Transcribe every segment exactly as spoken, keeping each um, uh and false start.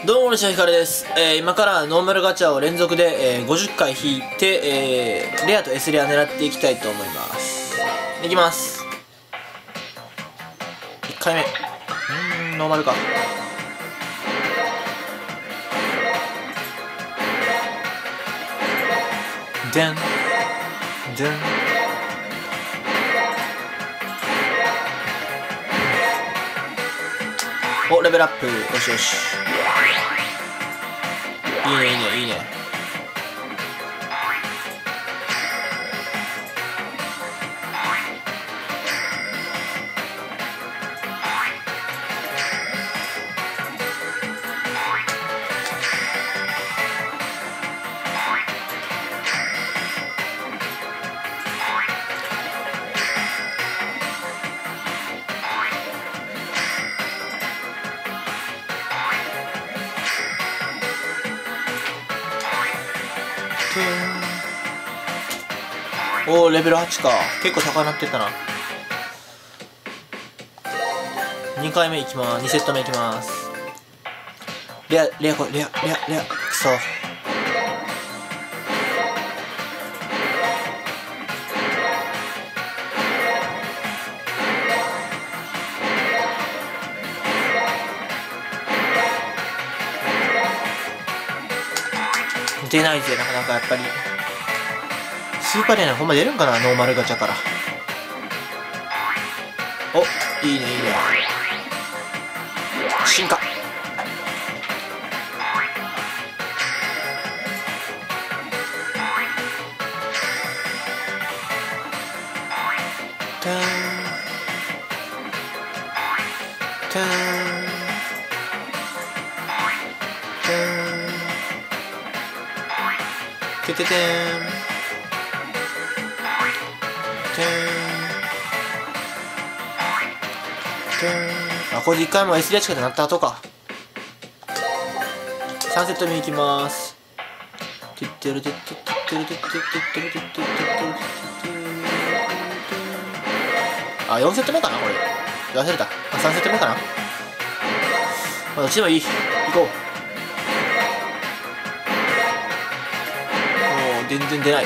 どうも、西野ひかるです。えー、今からノーマルガチャを連続で、えー、ごじゅっかい引いて、えー、レアと S レア狙っていきたいと思います。いきます。いっかいめ。うーん、ノーマルか。でん。でん。お、レベルアップ。よしよし。いいね、いいね、いいね。おお、レベルはちか。結構高くなってったな。にかいめいきます。にセット目いきます。レア、レア、これ、レア、レア、レア、くそ。出ないぜ、なかなかやっぱり。スーパーレアほんま出るんかな、ノーマルガチャから。お、いいね、いいね。進化。ターン。ターン。ターン。てててーん。あ、これでいっかいも エス レアチケットなった後か。さんセット目いきまーす。てってるてってってるてってってるてってってるあ、よんセット目かなこれ。忘れた。あ、さんセット目かな。まあ、どっちでもいい。行こう。もう全然出ない。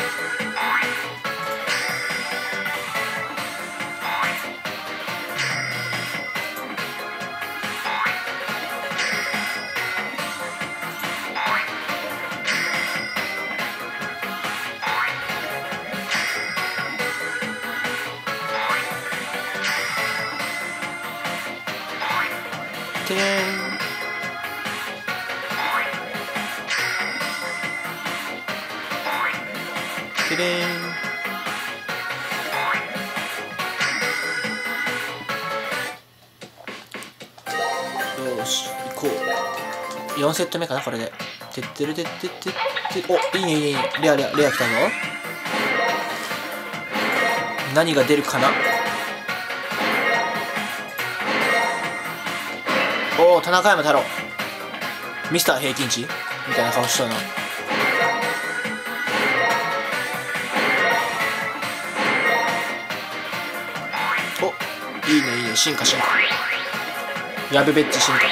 てーん。てれーん。よーし、行こう。よんセット目かなこれで。てってるてってってって。お、いいねいいねいいね。レアレアレア来たぞ。何が出るかな。おお、田中山太郎。ミスター平均値みたいな顔しとるな。お、いいねいいね。進化進化。やべべっち進化。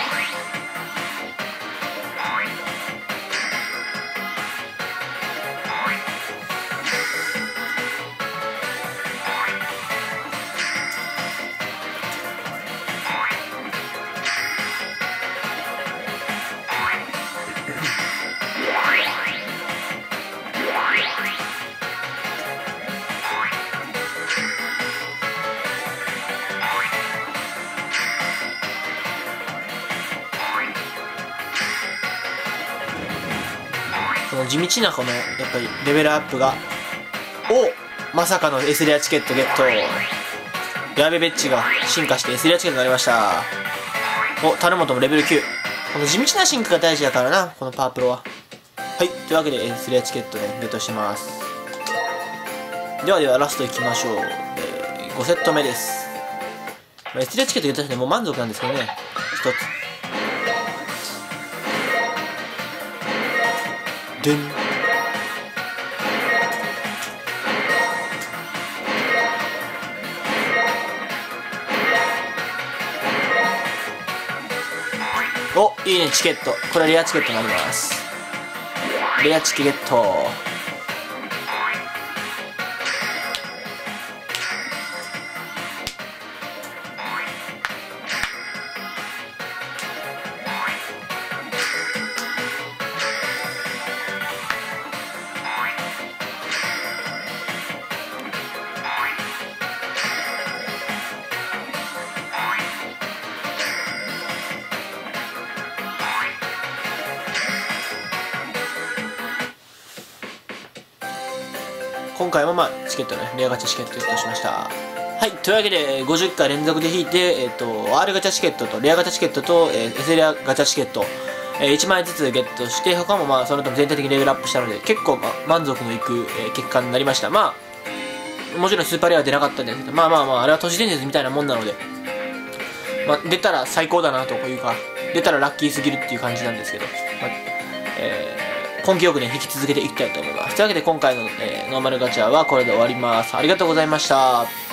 この地道なこのやっぱりレベルアップが、お、まさかの S レアチケットゲット。ヤベベッチが進化して S レアチケットになりました。お、タルモトもレベルきゅう。この地道な進化が大事だからな、このパワープロは。はい、というわけで S レアチケットでゲットします。ではではラストいきましょう。えー、ごセット目です。まあ、S レアチケットゲットしてもう満足なんですけどね、ひとつ。でん。お、 いいね、チケット。これレアチケットになります。レアチケット。今回もまあチケットね、レアガチャチケットゲットしました。はい、というわけでごじゅっかい連続で引いて、えっ、ー、と R ガチャチケットとレアガチャチケットと、えー、S レアガチャチケット、えー、いちまんえんずつゲットして、他もまあその他全体的にレベルアップしたので結構、ま、満足のいく、えー、結果になりました。まあもちろんスーパーレアは出なかったんですけど、まあまあまああれは都市伝説みたいなもんなので、まあ、出たら最高だなというか、出たらラッキーすぎるっていう感じなんですけど、まあえー根気よくね、引き続けていきたいと思います。というわけで今回の、えー、ノーマルガチャはこれで終わります。ありがとうございました。